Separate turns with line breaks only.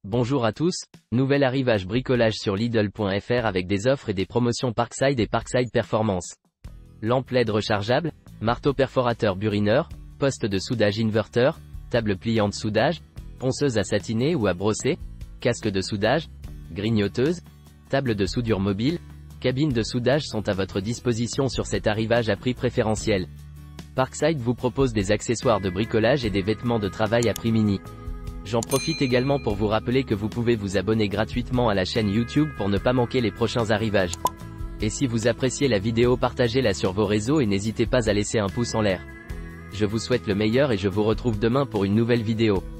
Bonjour à tous, nouvel arrivage bricolage sur Lidl.fr avec des offres et des promotions Parkside et Parkside Performance. Lampe LED rechargeable, marteau perforateur burineur, poste de soudage inverteur, table pliante soudage, ponceuse à satiner ou à brosser, casque de soudage, grignoteuse, table de soudure mobile, cabine de soudage sont à votre disposition sur cet arrivage à prix préférentiel. Parkside vous propose des accessoires de bricolage et des vêtements de travail à prix mini. J'en profite également pour vous rappeler que vous pouvez vous abonner gratuitement à la chaîne YouTube pour ne pas manquer les prochains arrivages. Et si vous appréciez la vidéo, partagez-la sur vos réseaux et n'hésitez pas à laisser un pouce en l'air. Je vous souhaite le meilleur et je vous retrouve demain pour une nouvelle vidéo.